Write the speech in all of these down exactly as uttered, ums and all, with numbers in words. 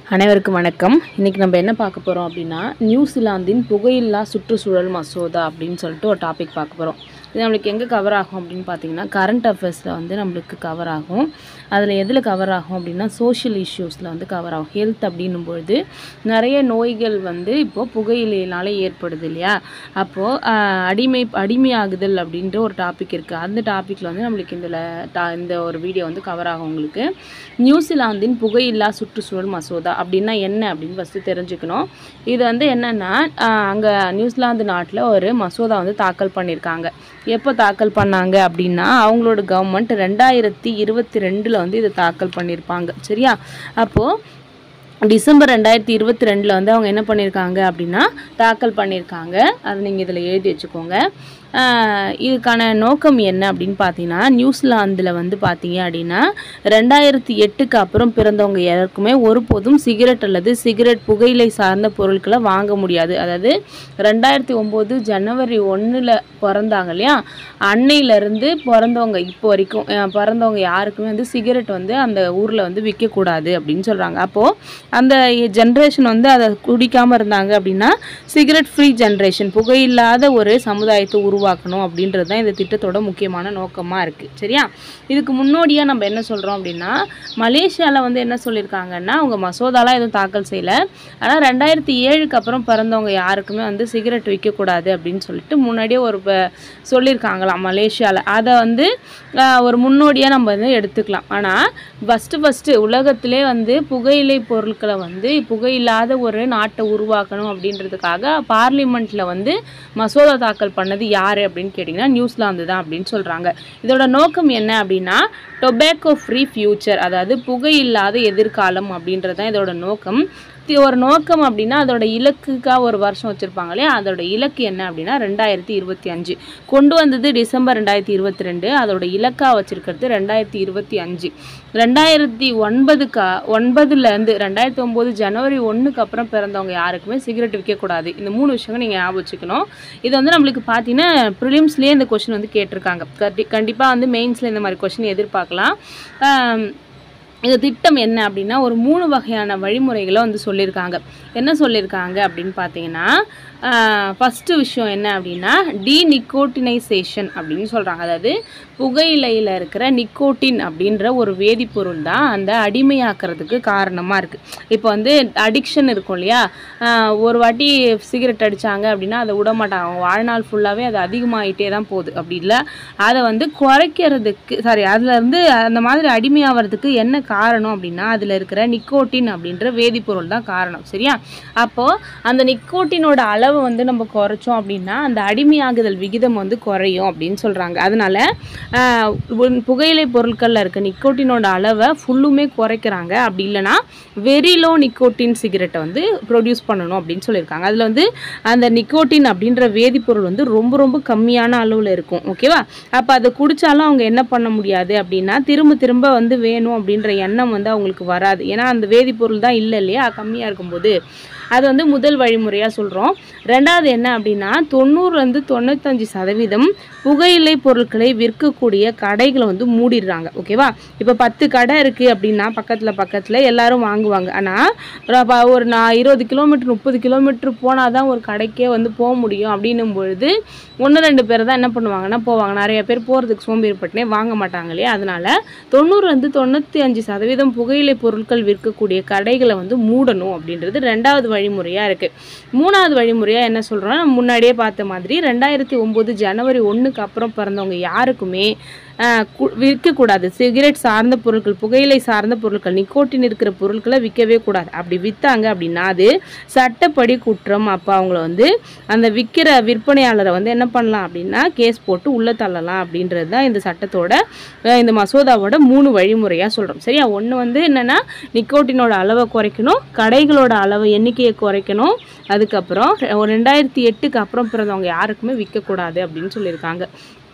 அனைவருக்கும் வணக்கம். இன்றைக்கி நம்ம என்ன பார்க்க போகிறோம் அப்படின்னா, நியூசிலாந்தின் புகையில்லா சுற்றுச்சூழல் மசோதா அப்படின்னு சொல்லிட்டு ஒரு டாபிக் பார்க்க போகிறோம். இது நம்மளுக்கு எங்கே கவர் ஆகும் அப்படின்னு பார்த்தீங்கன்னா, கரண்ட் அஃபேர்ஸில் வந்து நம்மளுக்கு கவர் ஆகும். அதில் எதில் கவர் ஆகும் அப்படின்னா, சோஷியல் இஷ்யூஸில் வந்து கவர் ஆகும். ஹெல்த் அப்படின்னும் பொழுது நிறைய நோய்கள் வந்து இப்போது புகையிலையினால ஏற்படுது இல்லையா? அப்போது அடிமை அடிமையாகுதல் அப்படின்ற ஒரு டாபிக் இருக்குது. அந்த டாப்பிக்கில் வந்து நம்மளுக்கு இந்த டா இந்த ஒரு வீடியோ வந்து கவர் ஆகும். உங்களுக்கு நியூசிலாந்தின் புகையில்லா சுற்றுச்சூழல் மசோதா அப்படின்னா என்ன அப்படின்னு ஃபஸ்ட்டு தெரிஞ்சுக்கணும். இது வந்து என்னென்னா, அங்கே நியூசிலாந்து நாட்டில் ஒரு மசோதா வந்து தாக்கல் பண்ணியிருக்காங்க. எப்போ தாக்கல் பண்ணாங்க அப்படின்னா, அவங்களோட கவர்மெண்ட் ரெண்டாயிரத்தி இருபத்தி ரெண்டில் வந்து இதை தாக்கல் பண்ணியிருப்பாங்க. சரியா? அப்போது டிசம்பர் ரெண்டாயிரத்தி இருபத்தி ரெண்டில் வந்து அவங்க என்ன பண்ணியிருக்காங்க அப்படின்னா தாக்கல் பண்ணியிருக்காங்க. அதை நீங்கள் இதில் எழுதி வச்சுக்கோங்க. இதுக்கான நோக்கம் என்ன அப்படின்னு பார்த்தீங்கன்னா, நியூசிலாந்தில் வந்து பார்த்தீங்க அப்படின்னா ரெண்டாயிரத்தி எட்டுக்கு அப்புறம் பிறந்தவங்க யாருக்குமே ஒருபோதும் சிகரெட் அல்லது சிகரெட் புகையிலை சார்ந்த பொருட்களை வாங்க முடியாது. அதாவது ரெண்டாயிரத்தி ஒம்பது ஜனவரி ஒன்றில் பிறந்தாங்க இல்லையா, அன்னையிலேருந்து பிறந்தவங்க இப்போ வரைக்கும் பிறந்தவங்க யாருக்குமே வந்து சிகரெட் வந்து அந்த ஊரில் வந்து விற்கக்கூடாது அப்படின்னு சொல்கிறாங்க. அப்போது அந்த ஜென்ரேஷன் வந்து அதை குடிக்காமல் இருந்தாங்க அப்படின்னா சிகரெட் ஃப்ரீ ஜென்ரேஷன், புகையில்லாத ஒரு சமுதாயத்தை உருவாக்கணும் அப்படின்றது தான் இந்த திட்டத்தோட முக்கியமான நோக்கமாக இருக்குது. சரியா? இதுக்கு முன்னோடியாக நம்ம என்ன சொல்கிறோம் அப்படின்னா, மலேசியாவில் வந்து என்ன சொல்லியிருக்காங்கன்னா, அவங்க மசோதாலாம் எதுவும் தாக்கல் செய்யலை. ஆனால் ரெண்டாயிரத்தி ஏழுக்கு அப்புறம் பிறந்தவங்க யாருக்குமே வந்து சிகரெட் விற்கக்கூடாது அப்படின்னு சொல்லிட்டு முன்னாடியே ஒரு சொல்லியிருக்காங்களாம் மலேசியாவில். அதை வந்து ஒரு முன்னோடியாக நம்ம வந்து எடுத்துக்கலாம். ஆனால் ஃபஸ்ட்டு ஃபஸ்ட்டு உலகத்திலே வந்து புகையிலை பொருட்களை வந்து புகையில்லாத ஒரு நாட்டை உருவாக்கணும் அப்படின்றதுக்காக பார்லிமெண்ட்டில் வந்து மசோதா தாக்கல் பண்ணது யார் அப்படின்னு கேட்டிங்கன்னா நியூசிலாந்து தான் அப்படின்னு சொல்கிறாங்க. இதோட நோக்கம் என்ன அப்படின்னா, டொபேக்கோ ஃப்ரீ ஃபியூச்சர், அதாவது புகையில்லாத எதிர்காலம் அப்படின்றது தான் இதோட நோக்கம். ஒரு நோக்கம் அப்படின்னா அதோட இலக்குக்காக ஒரு வருஷம் வச்சுருப்பாங்க இல்லையா, அதோட இலக்கு என்ன அப்படின்னா ரெண்டாயிரத்தி இருபத்தி அஞ்சு கொண்டு வந்தது டிசம்பர் ரெண்டாயிரத்தி இருபத்தி ரெண்டு அதோட இலக்காக வச்சுருக்கிறது ரெண்டாயிரத்தி இருபத்தி அஞ்சு ரெண்டாயிரத்தி ஒன்பதுக்கா ஒன்பதுலேருந்து ரெண்டாயிரத்தி ஒம்பது ஜனவரி ஒன்றுக்கு அப்புறம் பிறந்தவங்க யாருக்குமே சிகரெட் விற்கக்கூடாது. இந்த மூணு விஷயங்கள் நீங்கள் ஞாபகம் வச்சுக்கணும். இது வந்து நம்மளுக்கு பார்த்தீங்கன்னா ப்ரிலிம்ஸ்லேயே இந்த கொஷின் வந்து கேட்டிருக்காங்க. கண்டி கண்டிப்பாக வந்து மெயின்ஸில் இந்த மாதிரி கொஷின் எதிர்பார்க்கலாம். இந்த திட்டம் என்ன அப்படின்னா, ஒரு மூணு வகையான வழிமுறைகளை வந்து சொல்லியிருக்காங்க. என்ன சொல்லியிருக்காங்க அப்படின்னு பார்த்தீங்கன்னா, ஃபஸ்ட்டு விஷயம் என்ன அப்படின்னா டி நிக்கோட்டினைசேஷன் அப்படின்னு சொல்கிறாங்க. அதாவது புகையிலையில் இருக்கிற நிக்கோட்டின் அப்படின்ற ஒரு வேதிப்பொருள் தான் அந்த அடிமையாக்கிறதுக்கு காரணமாக இருக்குது. இப்போ வந்து அடிக்ஷன் இருக்கும் இல்லையா, ஒரு வாட்டி சிகரெட் அடித்தாங்க அப்படின்னா அதை விட மாட்டாங்க, அவங்க வாழ்நாள் ஃபுல்லாகவே அது அதிகமாகிட்டே தான் போகுது. அப்படி இல்லை, அதை வந்து குறைக்கிறதுக்கு சாரி அதுலேருந்து அந்த மாதிரி அடிமையாகிறதுக்கு என்ன காரணம் அப்படின்னா அதில் இருக்கிற நிக்கோட்டின் அப்படின்ற வேதிப்பொருள் தான் காரணம். சரியா? அப்போது அந்த நிக்கோட்டினோட அளவு வந்து நம்ம குறைச்சோம் அப்படின்னா அந்த அடிமையாகுதல் விகிதம் வந்து குறையும் அப்படின்னு சொல்கிறாங்க. அதனால் புகையிலை பொருட்களில் இருக்க நிக்கோட்டினோட அளவை ஃபுல்லுமே குறைக்கிறாங்க. அப்படி இல்லைனா வெரி லோ நிக்கோட்டின் சிகரெட்டை வந்து ப்ரொடியூஸ் பண்ணணும் அப்படின்னு சொல்லியிருக்காங்க. அதில் வந்து அந்த நிக்கோட்டின் அப்படின்ற வேதிப்பொருள் வந்து ரொம்ப ரொம்ப கம்மியான அளவில் இருக்கும். ஓகேவா? அப்போ அதை குடித்தாலும் அவங்க என்ன பண்ண முடியாது அப்படின்னா திரும்ப திரும்ப வந்து வேணும் அப்படின்ற எண்ணம் வந்து அவங்களுக்கு வராது. ஏன்னா அந்த வேதிப்பொருள் தான் இல்லை இல்லையா, கம்மியாக இருக்கும்போது. அது வந்து முதல் வழிமுறையாக சொல்கிறோம். ரெண்டாவது என்ன அப்படின்னா, தொண்ணூறுலேருந்து தொண்ணூத்தஞ்சு சதவீதம் புகையிலை பொருட்களை விற்கக்கூடிய கடைகளை வந்து மூடிடுறாங்க. ஓகேவா? இப்போ பத்து கடை இருக்குது அப்படின்னா பக்கத்தில் பக்கத்தில் எல்லாரும் வாங்குவாங்க. ஆனால் ஒரு நான் இருபது கிலோமீட்டர் முப்பது கிலோமீட்டர் போனால் தான் ஒரு கடைக்கே வந்து போக முடியும். அப்படின்னும் பொழுது ஒன்று ரெண்டு பேர் தான் என்ன பண்ணுவாங்கன்னா போவாங்க. நிறைய பேர் போகிறதுக்கு சோம்பேறிப்பட்டுனே வாங்க மாட்டாங்க இல்லையா. அதனால் தொண்ணூறுலேருந்து தொண்ணூற்றி அஞ்சு சதவீதம் புகையிலை பொருட்கள் விற்கக்கூடிய கடைகளை வந்து மூடணும் அப்படின்றது ரெண்டாவது வழிமுறையாக இருக்குது. மூணாவது வழிமுறையாக என்ன சொல்கிறோன்னா, நம்ம முன்னாடியே பார்த்த மாதிரி ரெண்டாயிரத்தி ஒம்பது ஜனவரி ஒன்றுக்கு அப்புறம் பிறந்தவங்க யாருக்குமே விற்கக்கூடாது. சிகரெட் சார்ந்த பொருட்கள், புகையிலை சார்ந்த பொருட்கள், நிக்கோட்டின் இருக்கிற பொருட்களை விற்கவே கூடாது. அப்படி விற்றாங்க அப்படின்னா அது சட்டப்படி குற்றம். அப்போ அவங்கள வந்து அந்த விற்கிற விற்பனையாளரை வந்து என்ன பண்ணலாம் அப்படின்னா கேஸ் போட்டு உள்ளே தள்ளலாம் அப்படின்றது தான் இந்த சட்டத்தோட இந்த மசோதாவோட மூணு வழிமுறையாக சொல்கிறோம். சரியா? ஒன்று வந்து என்னென்னா நிக்கோட்டினோட அளவை குறைக்கணும், கடைகளோட அளவை எண்ணிக்கையை குறைக்கணும், அதுக்கப்புறம் ரெண்டாயிரத்தி எட்டுக்கு அப்புறம் பிறந்தவங்க யாருக்குமே விற்கக்கூடாது அப்படின்னு சொல்லியிருக்காங்க.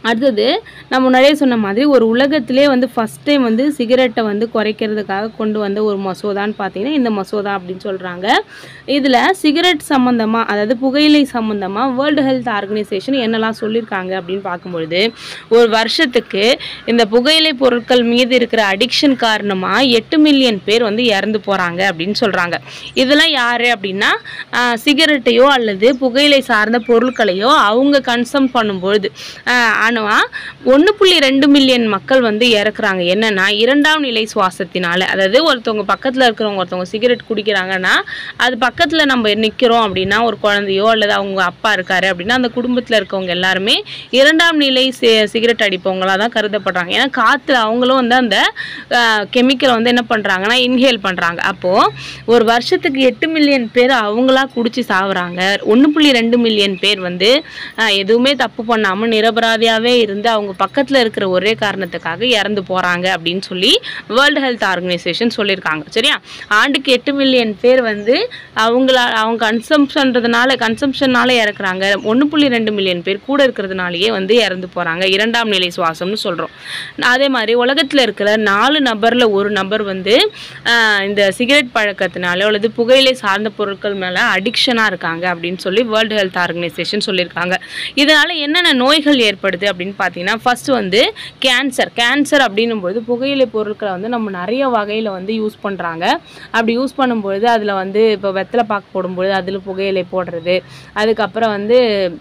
அடுத்தது நான் முன்னாடியே சொன்ன மாதிரி ஒரு உலகத்திலே வந்து ஃபஸ்ட் டைம் வந்து சிகரெட்டை வந்து குறைக்கிறதுக்காக கொண்டு வந்த ஒரு மசோதான்னு பார்த்தீங்கன்னா இந்த மசோதா அப்படின்னு சொல்கிறாங்க. இதில் சிகரெட் சம்மந்தமாக, அதாவது புகையிலை சம்மந்தமாக வேர்ல்டு ஹெல்த் ஆர்கனைசேஷன் என்னெல்லாம் சொல்லியிருக்காங்க அப்படின்னு பார்க்கும்பொழுது, ஒரு வருஷத்துக்கு இந்த புகையிலை பொருட்கள் மீது இருக்கிற அடிக்ஷன் காரணமாக எட்டு மில்லியன் பேர் வந்து இறந்து போகிறாங்க அப்படின்னு சொல்கிறாங்க. இதெல்லாம் யார் அப்படின்னா சிகரெட்டையோ அல்லது புகையிலை சார்ந்த பொருட்களையோ அவங்க கன்சம் பண்ணும்பொழுது ஆனால் ஒன்று புள்ளி ரெண்டு மில்லியன் மக்கள் வந்து இறக்குறாங்க. என்னன்னா இரண்டாம் நிலை சுவாசத்தினால, அதாவது ஒருத்தவங்க பக்கத்தில் இருக்கிறவங்க ஒருத்தவங்க சிகரெட் குடிக்கிறாங்கன்னா அது பக்கத்தில் நம்ம நிற்கிறோம் அப்படின்னா, ஒரு குழந்தையோ அல்லது அவங்க அப்பா இருக்காரு அப்படின்னா அந்த குடும்பத்தில் இருக்கவங்க எல்லாருமே இரண்டாம் நிலை சிகரெட் அடிப்பவங்களாக தான் கருதப்படுறாங்க. ஏன்னா காற்று அவங்களும் வந்து அந்த கெமிக்கலை வந்து என்ன பண்ணுறாங்கன்னா இன்ஹேல் பண்ணுறாங்க. அப்போது ஒரு வருஷத்துக்கு எட்டு மில்லியன் பேர் அவங்களா குடிச்சு சாவுறாங்க. ஒன்று புள்ளி ரெண்டு மில்லியன் பேர் வந்து எதுவுமே தப்பு பண்ணாமல் நிரபராதியாகவே இருந்து அவங்க பக்கத்தில் இருக்கிற ஒரே காரணத்துக்காக இறந்து போகிறாங்க அப்படின்னு சொல்லி வேர்ல்டு ஹெல்த் ஆர்கனைசேஷன் சொல்லியிருக்காங்க. சரியா, ஆண்டுக்கு எட்டு மில்லியன் பேர் வந்து அவங்களா அவங்க கன்சம்ஷன்றதுனால கன்சம்ஷனால இறக்குறாங்க. ஒன்று புள்ளி ரெண்டு மில்லியன் பேர் கூட இருக்கிறதுனாலேயே வந்து இறந்து போகிறாங்க. இரண்டாம் நிலை சுவாசம்னு சொல்கிறோம். அதே மாதிரி உலகத்தில் இருக்கிற நாலு நபரில் ஒரு நபர் வந்து இந்த சிகரெட் பழக்கத்தினால அல்லது புகையிலை சார்ந்த பொருட்கள் மேலே அடிக்ஷனாக இருக்காங்க அப்படின்னு சொல்லி வேர்ல்டு ஹெல்த் ஆர்கனைசேஷன் சொல்லியிருக்காங்க. இதனால் என்னென்ன நோய்கள் ஏற்படுது அப்படின்னு பார்த்தீங்கன்னா, ஃபர்ஸ்ட் வந்து கேன்சர். கேன்சர் அப்படின்னும்போது புகையிலை பொருட்களை வந்து நம்ம நிறைய வகையில் வந்து யூஸ் பண்ணுறாங்க. அப்படி யூஸ் பண்ணும்பொழுது அதில் வந்து இப்போ வெத்தலை பாக்கு போடும்பொழுது அதில் புகையிலை போடுறது, அதுக்கப்புறம் வந்து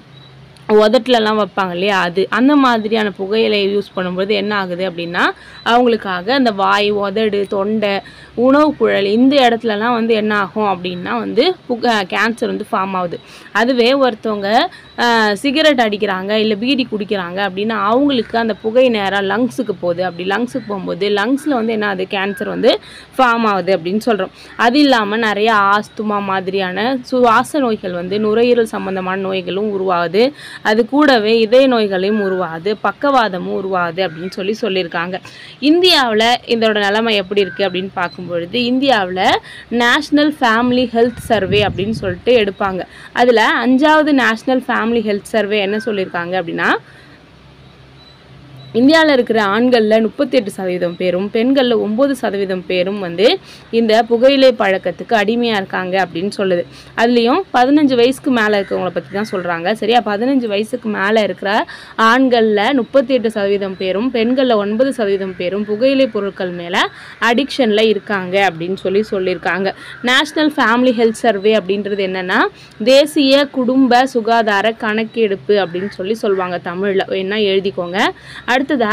உதட்டுலலாம் வைப்பாங்க இல்லையா, அது அந்த மாதிரியான புகையிலை யூஸ் பண்ணும்போது என்ன ஆகுது அப்படின்னா அவங்களுக்காக அந்த வாய், உதடு, தொண்டை, உணவு குழல் இந்த இடத்துலலாம் வந்து என்ன ஆகும் அப்படின்னா வந்து புகை கேன்சர் வந்து ஃபார்ம் ஆகுது. அதுவே ஒருத்தவங்க சிகரெட் அடிக்கிறாங்க இல்லை பீடி குடிக்கிறாங்க அப்படின்னா அவங்களுக்கு அந்த புகை நேராக லங்ஸுக்கு போகுது. அப்படி லங்ஸுக்கு போகும்போது லங்ஸில் வந்து என்ன ஆகுது, கேன்சர் வந்து ஃபார்ம் ஆகுது அப்படின்னு சொல்கிறோம். அது இல்லாமல் நிறைய ஆஸ்துமா மாதிரியான சுவாச நோய்கள் வந்து நுரையீரல் சம்மந்தமான நோய்களும் உருவாகுது. அது கூடவே இதய நோய்களையும் உருவாகுது, பக்கவாதமும் உருவாகுது அப்படின்னு சொல்லி சொல்லியிருக்காங்க. இந்தியாவில் இதோட நிலைமை எப்படி இருக்குது அப்படின்னு பார்க்கும்பொழுது, இந்தியாவில் நேஷ்னல் ஃபேமிலி ஹெல்த் சர்வே அப்படின்னு சொல்லிட்டு எடுப்பாங்க. அதில் அஞ்சாவது நேஷ்னல் ஃபேமிலி ஹெல்த் சர்வே என்ன சொல்லியிருக்காங்க அப்படின்னா, இந்தியாவில் இருக்கிற ஆண்களில் முப்பத்தி எட்டு சதவீதம் பேரும் பெண்களில் ஒம்பது சதவீதம் பேரும் வந்து இந்த புகையிலை பழக்கத்துக்கு அடிமையாக இருக்காங்க அப்படின்னு சொல்லுது. அதுலேயும் பதினஞ்சு வயசுக்கு மேலே இருக்கிறவங்கள பற்றி தான் சொல்கிறாங்க. சரியா, பதினஞ்சு வயசுக்கு மேலே இருக்கிற ஆண்களில் முப்பத்தி எட்டு சதவீதம் பேரும் பெண்களில் ஒன்பது சதவீதம் பேரும் புகையிலை பொருட்கள் மேலே அடிக்ஷனில் இருக்காங்க அப்படின்னு சொல்லி சொல்லியிருக்காங்க. நேஷ்னல் ஃபேமிலி ஹெல்த் சர்வே அப்படின்றது என்னென்னா தேசிய குடும்ப சுகாதார கணக்கெடுப்பு அப்படின்னு சொல்லி சொல்லுவாங்க தமிழில். என்ன எழுதிக்கோங்க. அடுத்ததா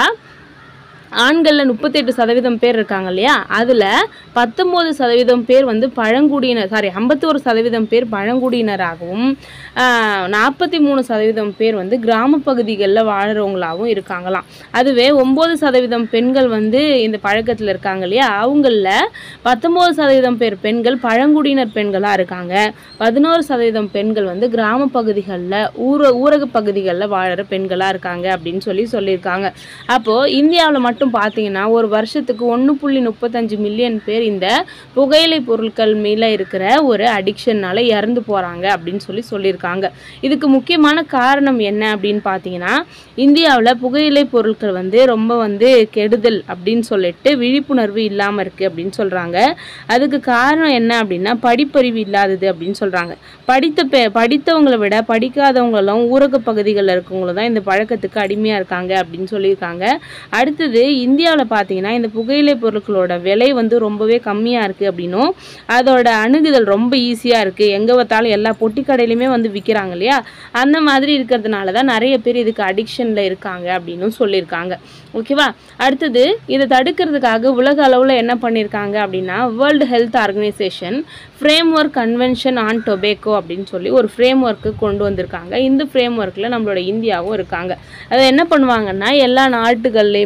ஆண்களில் முப்பத்தி எட்டு சதவீதம் பேர் இருக்காங்க இல்லையா, அதில் பத்தொம்போது சதவீதம் பேர் வந்து பழங்குடியினர் சாரி ஐம்பத்தோரு சதவீதம் பேர் பழங்குடியினராகவும் நாற்பத்தி மூணு சதவீதம் பேர் வந்து கிராம பகுதிகளில் வாழ்கிறவங்களாகவும் இருக்காங்களாம். அதுவே ஒம்பது சதவீதம் பெண்கள் வந்து இந்த பழக்கத்தில் இருக்காங்க இல்லையா, அவங்களில் பத்தொம்போது சதவீதம் பேர் பெண்கள் பழங்குடியினர் பெண்களாக இருக்காங்க. பதினோரு சதவீதம் பெண்கள் வந்து கிராம பகுதிகளில் ஊர ஊரக பகுதிகளில் வாழற பெண்களாக இருக்காங்க அப்படின்னு சொல்லி சொல்லியிருக்காங்க. அப்போது இந்தியாவில் மட்டும் பார்த்தீங்கன்னா ஒரு வருஷத்துக்கு ஒன்று புள்ளி முப்பத்தஞ்சு மில்லியன் பேர் இந்த புகையிலை பொருட்கள் மேலே இருக்கிற ஒரு அடிக்ஷன்னால இறந்து போகிறாங்க அப்படின்னு சொல்லி சொல்லியிருக்காங்க. இதுக்கு முக்கியமான காரணம் என்ன அப்படின்னு பார்த்தீங்கன்னா, இந்தியாவில் புகையிலை பொருட்கள் வந்து ரொம்ப வந்து கெடுதல் அப்படின்னு சொல்லிட்டு விழிப்புணர்வு இல்லாமல் இருக்குது அப்படின்னு சொல்கிறாங்க. அதுக்கு காரணம் என்ன அப்படின்னா படிப்பறிவு இல்லாதது அப்படின்னு சொல்கிறாங்க. படித்த பெ படித்தவங்களை விட படிக்காதவங்களும் ஊரக பகுதிகளில் இருக்கவங்களும் தான் இந்த பழக்கத்துக்கு அடிமையாக இருக்காங்க அப்படின்னு சொல்லியிருக்காங்க. அடுத்தது இந்தியாவில் பார்த்தீங்கன்னா இந்த புகையிலை பொருட்களோட விலை வந்து ரொம்பவே கம்மியாக இருக்குது அப்படின்னும் அதோட அணுகுதல் ரொம்ப ஈஸியாக இருக்குது, எங்கே பார்த்தாலும் எல்லா பொட்டி கடையிலுமே வந்து விற்கிறாங்க இல்லையா, அந்த மாதிரி இருக்கிறதுனால தான் நிறைய பேர் இதுக்கு அடிக்ஷனில் இருக்காங்க அப்படின்னு சொல்லியிருக்காங்க. ஓகேவா. அடுத்தது இதை தடுக்கிறதுக்காக உலக அளவில் என்ன பண்ணியிருக்காங்க அப்படின்னா world health organisation framework convention on tobacco அப்படின்னு சொல்லி ஒரு ஃப்ரேம் ஒர்க்கு கொண்டு வந்திருக்காங்க. இந்த ஃப்ரேம் ஒர்க்கில் நம்மளோட இந்தியாவும் இருக்காங்க. அதை என்ன பண்ணுவாங்கன்னா எல்லா நாட்டுகள்லையுமே வந்து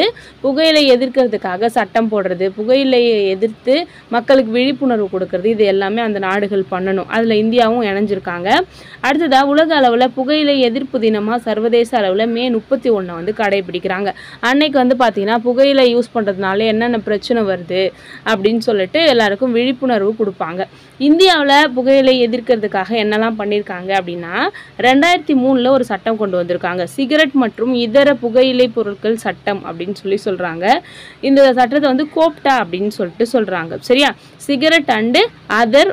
புகையிலை எதிர்க்கிறதுக்காக சட்டம் போடுறது, புகையிலையை எதிர்த்து மக்களுக்கு விழிப்புணர்வு கொடுக்கறது, இது எல்லாமே அந்த நாடுகள் பண்ணணும். அதில் இந்தியாவும் இணைஞ்சிருக்காங்க. அடுத்ததாக உலக அளவில் புகையிலை எதிர்ப்பு தினமாக சர்வதேச அளவில் மே முப்பத்தி ஒன்றை வந்து கடைபிடிக்கிறாங்க. அன்னைக்கு வந்து பார்த்திங்கன்னா புகையிலை யூஸ் பண்ணுறதுனால என்னென்ன பிரச்சனை வருது அப்படின்னு சொல்லிட்டு எல்லாருக்கும் விழிப்புணர்வு கொடுப்பாங்க. இந்தியாவில் புகையிலை எதிர்க்கிறதுக்காக என்னெல்லாம் பண்ணியிருக்காங்க அப்படின்னா ரெண்டாயிரத்தி மூணில் ஒரு சட்டம் கொண்டு வந்திருக்காங்க. சிகரெட் மற்றும் இதர புகையிலை பொருட்கள் சட்டம் அப்படின்னு சொல்லி சொல்கிறாங்க. இந்த சட்டத்தை வந்து கோப்டா அப்படின்னு சொல்லிட்டு சொல்கிறாங்க. சரியா, cigarette and other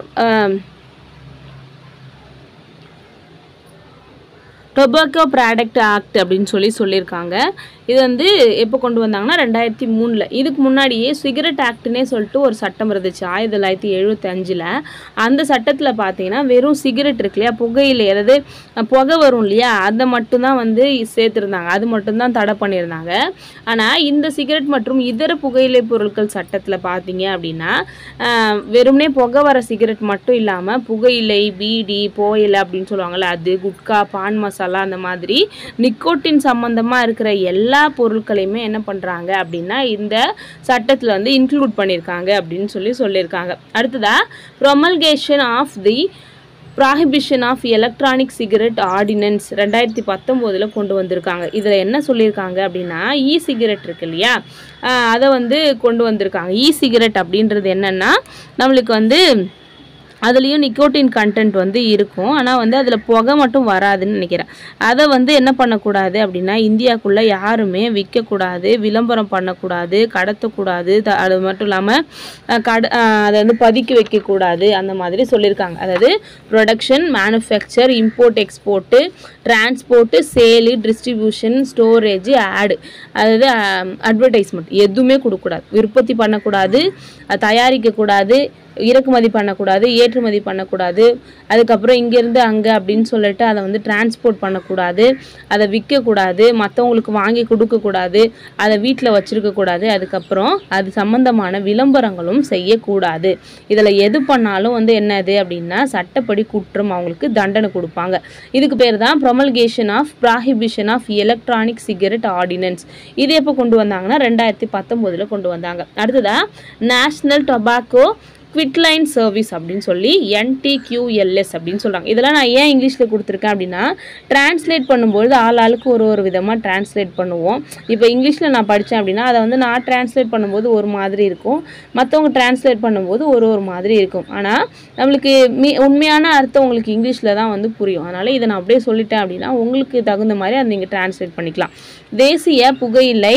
tobacco product act அப்படின்னு சொல்லி சொல்லியிருக்காங்க. இது வந்து எப்போ கொண்டு வந்தாங்கன்னா ரெண்டாயிரத்தி மூணில். இதுக்கு முன்னாடியே சிகரெட் ஆக்ட்னே சொல்லிட்டு ஒரு சட்டம் இருந்துச்சு ஆயிரத்தி தொள்ளாயிரத்தி எழுபத்தி அஞ்சில். அந்த சட்டத்தில் பார்த்தீங்கன்னா வெறும் சிகரெட் இருக்கு இல்லையா, புகையிலை, அதாவது புகை வரும் இல்லையா, அதை மட்டும்தான் வந்து சேர்த்துருந்தாங்க, அது மட்டும்தான் தடை பண்ணியிருந்தாங்க. ஆனால் இந்த சிகரெட் மற்றும் இதர புகையிலை பொருட்கள் சட்டத்தில் பார்த்தீங்க அப்படின்னா வெறும்னே புகை வர சிகரெட் மட்டும் இல்லாமல் புகையிலை, பீடி, புகையிலை அப்படின்னு சொல்லுவாங்கள்ல, அது குட்கா, பான் மசாலா, அந்த மாதிரி நிக்கோட்டின் சம்மந்தமாக இருக்கிற எல்லா பொருட்களையுமே என்ன பண்ணுறாங்க அப்படின்னா இந்த சட்டத்தில் வந்து இன்க்ளூட் பண்ணியிருக்காங்க அப்படின்னு சொல்லி சொல்லியிருக்காங்க. அடுத்ததா promulgation of the prohibition of electronic cigarette ordinance ரெண்டாயிரத்தி பத்தொம்போதில் கொண்டு வந்திருக்காங்க. இதில் என்ன சொல்லியிருக்காங்க அப்படின்னா இ சிகரெட் இருக்கு இல்லையா, அதை வந்து கொண்டு வந்திருக்காங்க. இ சிகரெட் அப்படின்றது என்னென்னா நம்மளுக்கு வந்து அதுலேயும் நிக்கோட்டின் கண்டென்ட் வந்து இருக்கும், ஆனால் வந்து அதில் புகை மட்டும் வராதுன்னு நினைக்கிறேன். அதை வந்து என்ன பண்ணக்கூடாது அப்படின்னா இந்தியாவுக்குள்ளே யாருமே விற்கக்கூடாது, விளம்பரம் பண்ணக்கூடாது, கடத்தக்கூடாது, த அது மட்டும் இல்லாமல் கட அதை வந்து பதுக்கி வைக்கக்கூடாது, அந்த மாதிரி சொல்லியிருக்காங்க. அதாவது production, manufacture, import, export, transport, sale, distribution, storage, ஆடு, அதாவது அட்வர்டைஸ்மெண்ட் எதுவுமே கொடுக்கக்கூடாது, உற்பத்தி பண்ணக்கூடாது, தயாரிக்கக்கூடாது, இறக்குமதி பண்ணக்கூடாது, ஏற்றுமதி பண்ணக்கூடாது, அதுக்கப்புறம் இங்கேருந்து அங்கே அப்படின்னு சொல்லிட்டு அதை வந்து டிரான்ஸ்போர்ட் பண்ணக்கூடாது, அதை விற்கக்கூடாது, மற்றவங்களுக்கு வாங்கி கொடுக்கக்கூடாது, அதை வீட்டில் வச்சுருக்கக்கூடாது, அதுக்கப்புறம் அது சம்மந்தமான விளம்பரங்களும் செய்யக்கூடாது. இதில் எது பண்ணாலும் வந்து என்னது அப்படின்னா சட்டப்படி குற்றம், அவங்களுக்கு தண்டனை கொடுப்பாங்க. இதுக்கு பேர் தான் promulgation of prohibition of electronic cigarette ordinance. இது எப்போ கொண்டு வந்தாங்கன்னா ரெண்டாயிரத்தி பத்தொம்போதில் கொண்டு வந்தாங்க. அடுத்ததாக நேஷ்னல் டொபாக்கோ குவிட்லைன் சர்வீஸ் அப்படின்னு சொல்லி என்டிக்யூஎல்எஸ் அப்படின்னு சொல்கிறாங்க. இதெல்லாம் நான் ஏன் இங்கிலீஷில் கொடுத்துருக்கேன் அப்படின்னா டிரான்ஸ்லேட் பண்ணும்போது ஆள் ஆளுக்கு ஒரு ஒரு விதமாக டிரான்ஸ்லேட் பண்ணுவோம். இப்போ இங்கிலீஷில் நான் படித்தேன் அப்படின்னா அதை வந்து நான் டிரான்ஸ்லேட் பண்ணும்போது ஒரு மாதிரி இருக்கும், மற்றவங்க டிரான்ஸ்லேட் பண்ணும்போது ஒரு ஒரு மாதிரி இருக்கும். ஆனால் நம்மளுக்கு மீ உண்மையான அர்த்தம் உங்களுக்கு இங்கிலீஷில் தான் வந்து புரியும். அதனால் இதை நான் அப்படியே சொல்லிட்டேன் அப்படின்னா உங்களுக்கு தகுந்த மாதிரி அதை நீங்கள் டிரான்ஸ்லேட் பண்ணிக்கலாம். தேசிய புகையிலை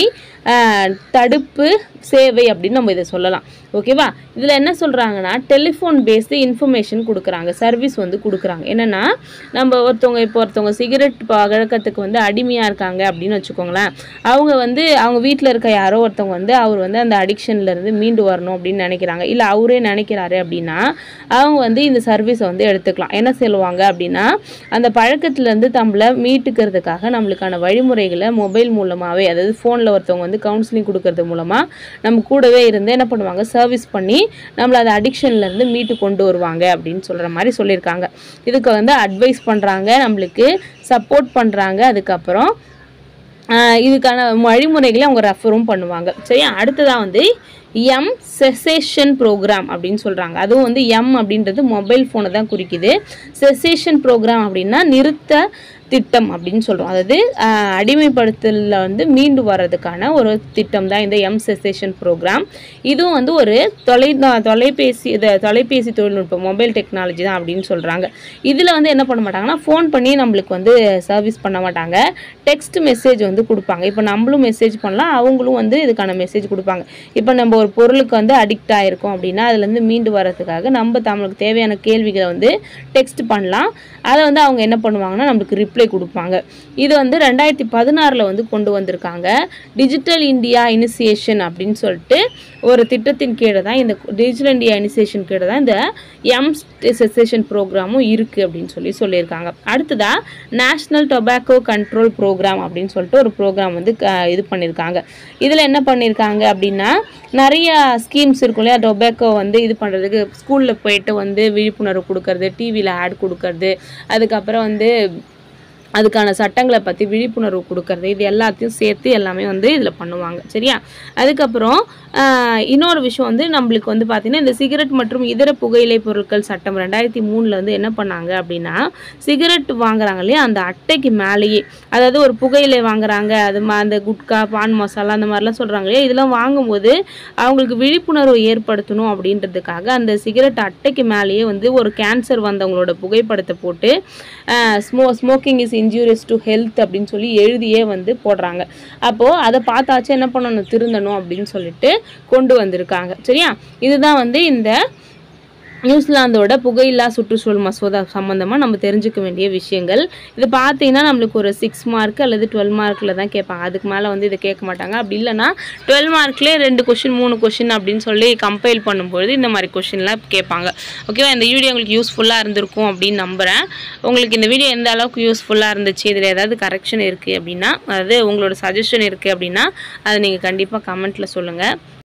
தடுப்பு சேவை அப்படின்னு நம்ம இதை சொல்லலாம். ஓகேவா, இதில் என்ன சொல்கிறாங்கன்னா டெலிஃபோன் பேஸ்டு இன்ஃபர்மேஷன் கொடுக்குறாங்க, சர்வீஸ் வந்து கொடுக்குறாங்க. என்னென்னா நம்ம ஒருத்தவங்க இப்போ ஒருத்தவங்க சிகரெட் பழக்கத்துக்கு வந்து அடிமையாக இருக்காங்க அப்படின்னு வச்சுக்கோங்களேன், அவங்க வந்து அவங்க வீட்டில் இருக்க யாரோ ஒருத்தவங்க வந்து அவர் வந்து அந்த அடிக்ஷன்லேருந்து மீண்டு வரணும் அப்படின்னு நினைக்கிறாங்க, இல்லை அவரே நினைக்கிறாரு அப்படின்னா அவங்க வந்து இந்த சர்வீஸை வந்து எடுத்துக்கலாம். என்ன சொல்லுவாங்க அப்படின்னா அந்த பழக்கத்துலேருந்து நம்மளை மீட்டுக்கிறதுக்காக நம்மளுக்கான வழிமுறைகளை மொபைல் மூலமாகவே, அதாவது ஃபோனில் ஒருத்தவங்க வந்து கவுன்சிலிங் கொடுக்கறது மூலமாக நம்ம கூடவே இருந்து என்ன பண்ணுவாங்க, சர்வீஸ் பண்ணி நம்மளை அந்த அடிக்ஷன்லேருந்து மீட்டு கொண்டு வருவாங்க அப்படின்னு சொல்கிற மாதிரி சொல்லியிருக்காங்க. இதுக்கு வந்து அட்வைஸ் பண்ணுறாங்க, நம்மளுக்கு சப்போர்ட் பண்ணுறாங்க, அதுக்கப்புறம் இதுக்கான வழிமுறைகளை அவங்க ரெஃபரும் பண்ணுவாங்க. சரியா, அடுத்ததாக வந்து எம் செசேஷன் ப்ரோக்ராம் அப்படின்னு சொல்கிறாங்க. அதுவும் வந்து எம் அப்படின்றது மொபைல் ஃபோனை தான் குறிக்குது. செசேஷன் ப்ரோக்ராம் அப்படின்னா நிறுத்த திட்டம் அப்படின்னு சொல்கிறோம். அதாவது அடிமைப்படுத்தலில் வந்து மீண்டு வர்றதுக்கான ஒரு திட்டம் தான் இந்த எம் செசேஷன் ப்ரோக்ராம். இதுவும் வந்து ஒரு தொலை தொலைபேசி இதை தொலைபேசி தொழில்நுட்பம், மொபைல் டெக்னாலஜி தான் அப்படின்னு சொல்கிறாங்க. இதில் வந்து என்ன பண்ண மாட்டாங்கன்னா ஃபோன் பண்ணி நம்மளுக்கு வந்து சர்வீஸ் பண்ண மாட்டாங்க, டெக்ஸ்ட் மெசேஜ் வந்து கொடுப்பாங்க. இப்போ நம்மளும் மெசேஜ் பண்ணலாம், அவங்களும் வந்து இதுக்கான மெசேஜ் கொடுப்பாங்க. இப்போ நம்ம ஒரு பொருளுக்கு வந்து அடிக்ட் ஆகிருக்கோம் அப்படின்னா அதுலேருந்து மீண்டு வர்றதுக்காக நம்ம நம்மளுக்கு தேவையான கேள்விகளை வந்து டெக்ஸ்ட் பண்ணலாம். அதை வந்து அவங்க என்ன பண்ணுவாங்கன்னா நம்மளுக்கு ரிப்ளை கொடுப்பாங்க. இது வந்து ரெண்டாயிரத்தி பதினாறில் வந்து கொண்டு வந்திருக்காங்க. டிஜிட்டல் இந்தியா இனிஷியேஷன் அப்படின்னு சொல்லிட்டு ஒரு திட்டத்தின் கீழே தான் இந்த டிஜிட்டல் இந்தியா இனிஷியேஷன் கீழே தான் இந்த எம் செசேஷன் ப்ரோக்ராமும் இருக்குது அப்படின்னு சொல்லி சொல்லியிருக்காங்க. அடுத்ததாக நேஷ்னல் டொபாக்கோ கண்ட்ரோல் ப்ரோக்ராம் அப்படின்னு சொல்லிட்டு ஒரு ப்ரோக்ராம் வந்து இது பண்ணியிருக்காங்க. இதில் என்ன பண்ணியிருக்காங்க அப்படின்னா நிறைய ஸ்கீம்ஸ் இருக்கும் இல்லையா, டொபாக்கோ வந்து இது பண்ணுறதுக்கு ஸ்கூலில் போயிட்டு வந்து விழிப்புணர்வு கொடுக்கறது, டிவியில் ஆட் கொடுக்கறது, அதுக்கப்புறம் வந்து அதுக்கான சட்டங்களை பற்றி விழிப்புணர்வு கொடுக்கறது, இது எல்லாத்தையும் சேர்த்து எல்லாமே வந்து இதில் பண்ணுவாங்க. சரியா? அதுக்கப்புறம் இன்னொரு விஷயம் வந்து நம்மளுக்கு வந்து பார்த்திங்கன்னா இந்த சிகரெட் மற்றும் இதர புகையிலை பொருட்கள் சட்டம் ரெண்டாயிரத்தி மூணில் வந்து என்ன பண்ணாங்க அப்படின்னா, சிகரெட் வாங்குறாங்க இல்லையா, அந்த அட்டைக்கு மேலேயே, அதாவது ஒரு புகையிலை வாங்குறாங்க, அது அந்த குட்கா, பான் மசாலா அந்த மாதிரிலாம் சொல்கிறாங்க இல்லையா, இதெல்லாம் வாங்கும்போது அவங்களுக்கு விழிப்புணர்வு ஏற்படுத்தணும் அப்படின்றதுக்காக அந்த சிகரெட் அட்டைக்கு மேலேயே வந்து ஒரு கேன்சர் வந்தவங்களோட புகைப்படத்தை போட்டு ஸ்மோ smoking is injurious to health அப்படின்னு சொல்லி எழுதியே வந்து போடுறாங்க. அப்போது அதை பார்த்தாச்சும் என்ன பண்ணணும், திருந்தணும் அப்படின்னு சொல்லிட்டு கொண்டு வந்திருக்காங்க. சரியா? இதுதான் வந்து இந்த நியூசிலாந்தோட புகையில்லா சுற்றுச்சூழல் மசோதா சம்மந்தமாக நம்ம தெரிஞ்சுக்க வேண்டிய விஷயங்கள். இது பார்த்தீங்கன்னா நம்மளுக்கு ஒரு சிக்ஸ் மார்க் அல்லது டுவெல் மார்க்கில் தான் கேட்பாங்க. அதுக்கு மேலே வந்து இதை கேட்க மாட்டாங்க. அப்படி இல்லைனா டுவெல் மார்க்லேயே ரெண்டு கொஷின் மூணு கொஷின் அப்படின்னு சொல்லி கம்பைல் பண்ணும்பொழுது இந்த மாதிரி கொஷின்லாம் கேட்பாங்க. ஓகேவா? இந்த வீடியோ உங்களுக்கு யூஸ்ஃபுல்லாக இருந்திருக்கும் அப்படின்னு நம்புகிறேன். உங்களுக்கு இந்த வீடியோ எந்த அளவுக்கு யூஸ்ஃபுல்லாக இருந்துச்சு, இதில் ஏதாவது கரெக்ஷன் இருக்குது அப்படின்னா, அதாவது உங்களோட சஜஷன் இருக்குது அப்படின்னா அதை நீங்கள் கண்டிப்பாக கமெண்ட்டில் சொல்லுங்கள்.